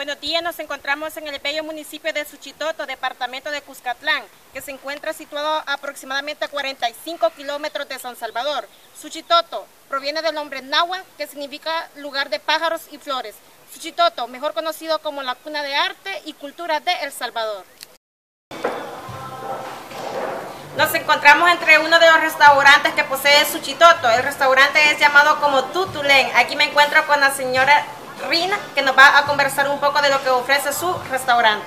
Buenos días, nos encontramos en el bello municipio de Suchitoto, departamento de Cuscatlán, que se encuentra situado a aproximadamente a 45 kilómetros de San Salvador. Suchitoto proviene del nombre náhuatl, que significa lugar de pájaros y flores. Suchitoto, mejor conocido como la cuna de arte y cultura de El Salvador. Nos encontramos entre uno de los restaurantes que posee Suchitoto. El restaurante es llamado como Tutulén. Aquí me encuentro con la señora Rina, que nos va a conversar un poco de lo que ofrece su restaurante.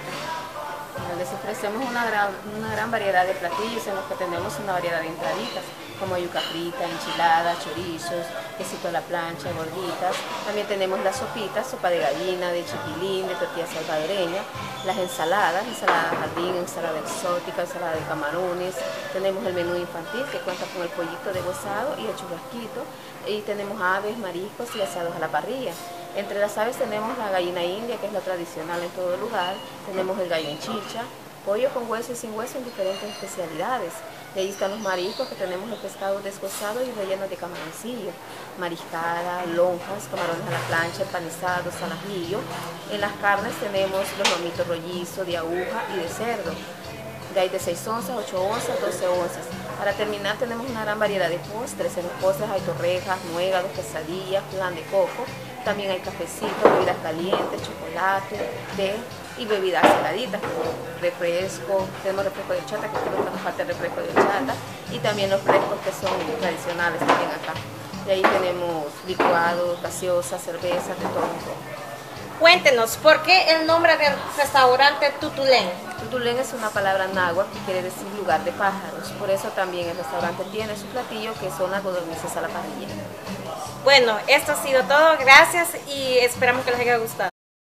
Les ofrecemos una gran variedad de platillos en los que tenemos una variedad de entraditas, como yuca frita, enchiladas, chorizos, quesito a la plancha, gorditas. También tenemos las sopitas, sopa de gallina, de chipilín, de tortilla salvadoreña, las ensaladas, ensalada jardín, ensalada exótica, ensalada de camarones. Tenemos el menú infantil que cuenta con el pollito deshuesado y el churrasquito. Y tenemos aves, mariscos y asados a la parrilla. Entre las aves tenemos la gallina india, que es la tradicional en todo lugar. Tenemos el gallo en chicha, pollo con hueso y sin hueso en diferentes especialidades. De ahí están los mariscos, que tenemos el pescado deshuesado y relleno de camaroncillo, mariscada, lonjas, camarones a la plancha, empanizados, al ajillo. En las carnes tenemos los lomitos rollizo, de aguja y de cerdo. De ahí de 6 onzas, 8 onzas, 12 onzas. Para terminar tenemos una gran variedad de postres. En los postres hay torrejas, nuegados, quesadillas, flan de coco. También hay cafecito, bebidas calientes, chocolate, té y bebidas saladitas como refresco. Tenemos refresco de horchata, que creo que nos falta el refresco de horchata. Y también los frescos que son tradicionales también acá. De ahí tenemos licuados, gaseosas, cervezas, de todo un poco. Cuéntenos, ¿por qué el nombre del restaurante Tutulén? Tutulén es una palabra náhuatl que quiere decir lugar de pájaros. Por eso también el restaurante tiene su platillo, que son las codornices a la parrilla. Bueno, esto ha sido todo. Gracias y esperamos que les haya gustado.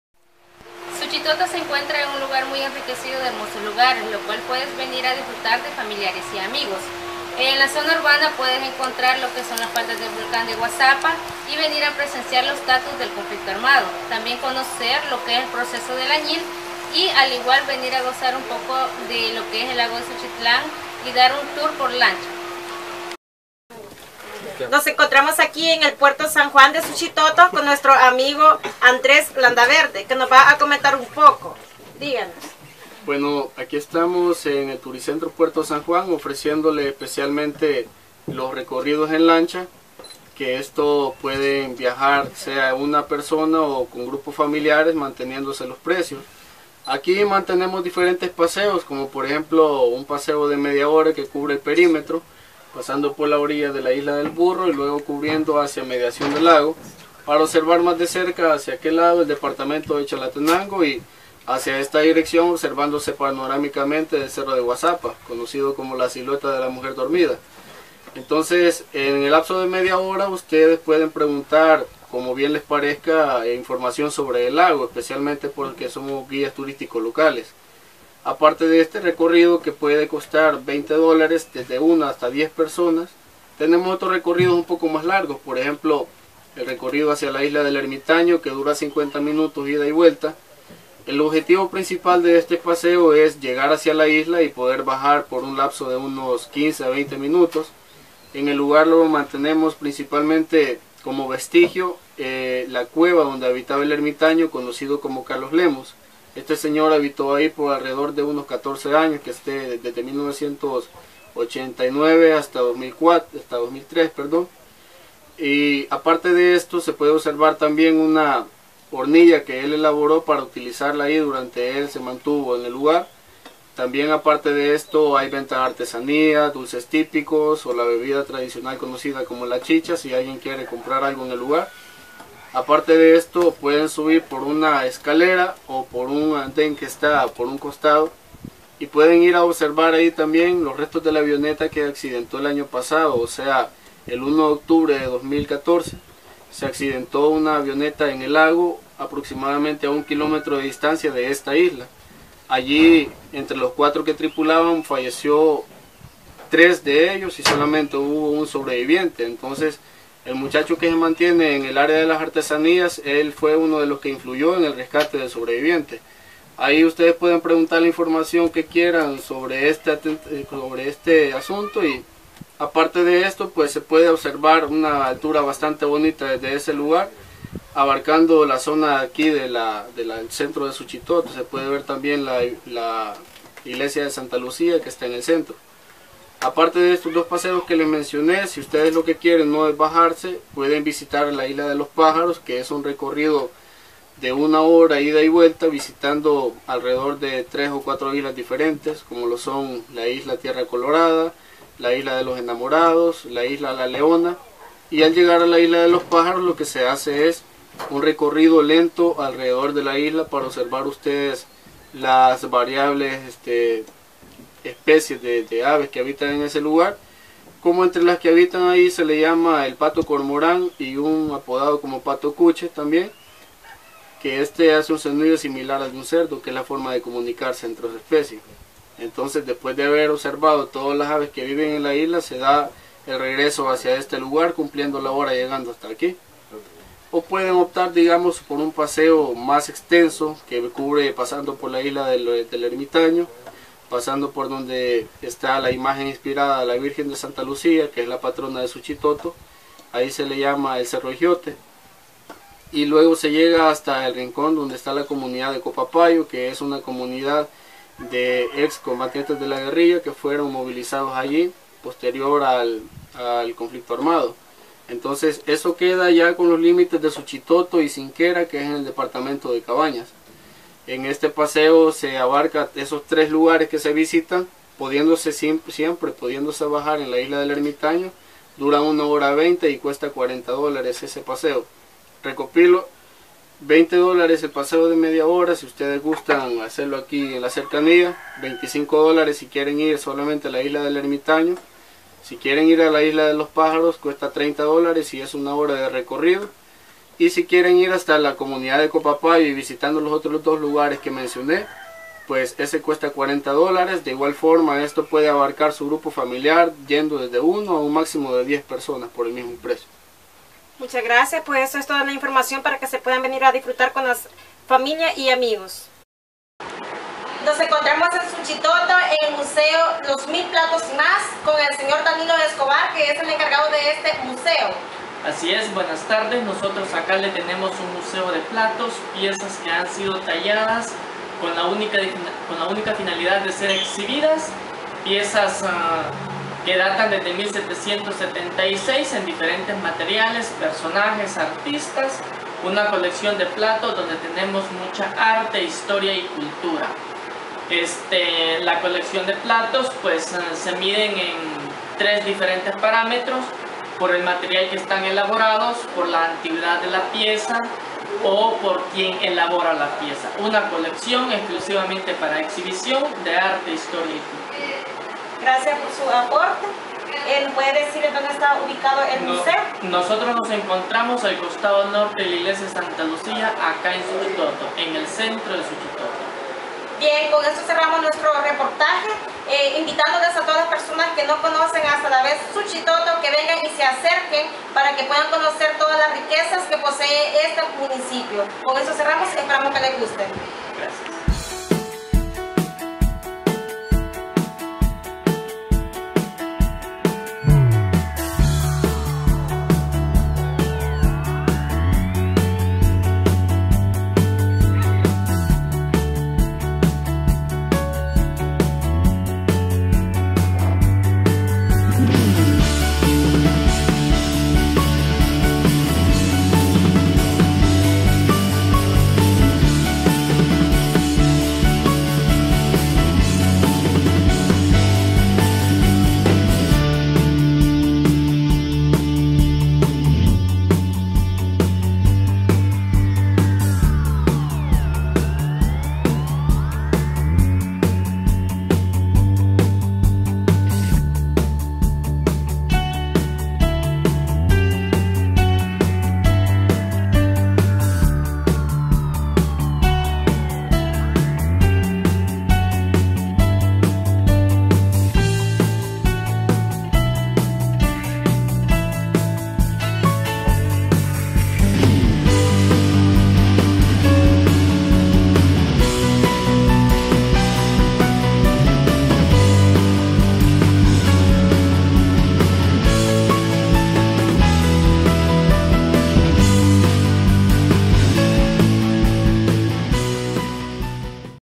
Suchitoto se encuentra en un lugar muy enriquecido de hermosos lugares, lo cual puedes venir a disfrutar de familiares y amigos. En la zona urbana puedes encontrar lo que son las faldas del volcán de Guazapa y venir a presenciar los datos del conflicto armado. También conocer lo que es el proceso del añil y al igual venir a gozar un poco de lo que es el lago de Suchitlán y dar un tour por lancha. Nos encontramos aquí en el puerto San Juan de Suchitoto con nuestro amigo Andrés Landaverde, que nos va a comentar un poco. Díganos. Bueno, aquí estamos en el Turicentro Puerto San Juan ofreciéndole especialmente los recorridos en lancha, que esto pueden viajar sea una persona o con grupos familiares manteniéndose los precios. Aquí mantenemos diferentes paseos, como por ejemplo un paseo de media hora que cubre el perímetro, pasando por la orilla de la Isla del Burro y luego cubriendo hacia mediación del lago, para observar más de cerca hacia aquel lado el departamento de Chalatenango y hacia esta dirección observándose panorámicamente el cerro de Guazapa, conocido como la silueta de la mujer dormida. Entonces, en el lapso de media hora ustedes pueden preguntar, como bien les parezca, información sobre el lago, especialmente porque somos guías turísticos locales. Aparte de este recorrido que puede costar $20 desde 1 hasta 10 personas, tenemos otros recorridos un poco más largos, por ejemplo, el recorrido hacia la isla del Ermitaño, que dura 50 minutos ida y vuelta. El objetivo principal de este paseo es llegar hacia la isla y poder bajar por un lapso de unos 15 a 20 minutos. En el lugar lo mantenemos principalmente como vestigio la cueva donde habitaba el ermitaño, conocido como Carlos Lemos. Este señor habitó ahí por alrededor de unos 14 años, que esté desde 1989 hasta 2003, perdón. Y aparte de esto se puede observar también una hornilla que él elaboró para utilizarla ahí durante él se mantuvo en el lugar. También aparte de esto hay venta de artesanía, dulces típicos o la bebida tradicional conocida como la chicha si alguien quiere comprar algo en el lugar. Aparte de esto pueden subir por una escalera o por un andén que está por un costado y pueden ir a observar ahí también los restos de la avioneta que accidentó el año pasado, o sea el 1 de octubre de 2014. Se accidentó una avioneta en el lago aproximadamente a 1 kilómetro de distancia de esta isla. Allí, entre los 4 que tripulaban, falleció 3 de ellos y solamente hubo un sobreviviente. Entonces, el muchacho que se mantiene en el área de las artesanías, él fue uno de los que influyó en el rescate del sobreviviente. Ahí ustedes pueden preguntar la información que quieran sobre este asunto y aparte de esto, pues se puede observar una altura bastante bonita desde ese lugar. abarcando la zona aquí del centro de Suchitoto. Se puede ver también la iglesia de Santa Lucía, que está en el centro. Aparte de estos dos paseos que les mencioné, si ustedes lo que quieren no es bajarse, pueden visitar la isla de los pájaros, que es un recorrido de 1 hora ida y vuelta, visitando alrededor de 3 o 4 islas diferentes, como lo son la isla Tierra Colorada, la isla de los Enamorados, la isla La Leona. Y al llegar a la isla de los pájaros, lo que se hace es un recorrido lento alrededor de la isla para observar ustedes las variables especies de aves que habitan en ese lugar. Como entre las que habitan ahí se le llama el pato cormorán y un apodado como pato cuche también, que hace un sonido similar al de un cerdo, que es la forma de comunicarse entre las especies. Entonces, después de haber observado todas las aves que viven en la isla, se da el regreso hacia este lugar, cumpliendo la hora llegando hasta aquí. O pueden optar, digamos, por un paseo más extenso que cubre pasando por la isla del Ermitaño, pasando por donde está la imagen inspirada a la Virgen de Santa Lucía, que es la patrona de Suchitoto. Ahí se le llama el Cerro Giote. Y luego se llega hasta el rincón donde está la comunidad de Copapayo, que es una comunidad de excombatientes de la guerrilla que fueron movilizados allí posterior al conflicto armado. Entonces eso queda ya con los límites de Suchitoto y Cinquera, que es en el departamento de Cabañas. En este paseo se abarca esos 3 lugares que se visitan, pudiéndose bajar en la isla del Ermitaño. Dura 1 hora 20 y cuesta $40 ese paseo. Recopilo, $20 el paseo de media hora si ustedes gustan hacerlo aquí en la cercanía, $25 si quieren ir solamente a la isla del Ermitaño. Si quieren ir a la isla de los pájaros cuesta $30 y es 1 hora de recorrido. Y si quieren ir hasta la comunidad de Copapayo y visitando los otros 2 lugares que mencioné, pues ese cuesta $40. De igual forma, esto puede abarcar su grupo familiar yendo desde 1 a un máximo de 10 personas por el mismo precio. Muchas gracias, pues eso es toda la información para que se puedan venir a disfrutar con las familias y amigos. Nos encontramos en Suchitoto, en el Museo Los Mil Platos y Más, con el señor Danilo Escobar, que es el encargado de este museo. Así es, buenas tardes. Nosotros acá le tenemos un museo de platos, piezas que han sido talladas con la única finalidad de ser exhibidas, piezas que datan desde 1776 en diferentes materiales, personajes, artistas, una colección de platos donde tenemos mucha arte, historia y cultura. La colección de platos pues se miden en 3 diferentes parámetros: por el material que están elaborados, por la antigüedad de la pieza o por quien elabora la pieza. Una colección exclusivamente para exhibición de arte, historia y cultura. Gracias por su aporte. ¿Puede decirle dónde está ubicado el museo? Nosotros nos encontramos al costado norte de la iglesia de Santa Lucía, acá en Suchitoto, en el centro de Suchitoto. Bien, con esto cerramos nuestro reportaje, invitándoles a todas las personas que no conocen hasta la vez Suchitoto, que vengan y se acerquen para que puedan conocer todas las riquezas que posee este municipio. Con eso cerramos, esperamos que les guste. Gracias.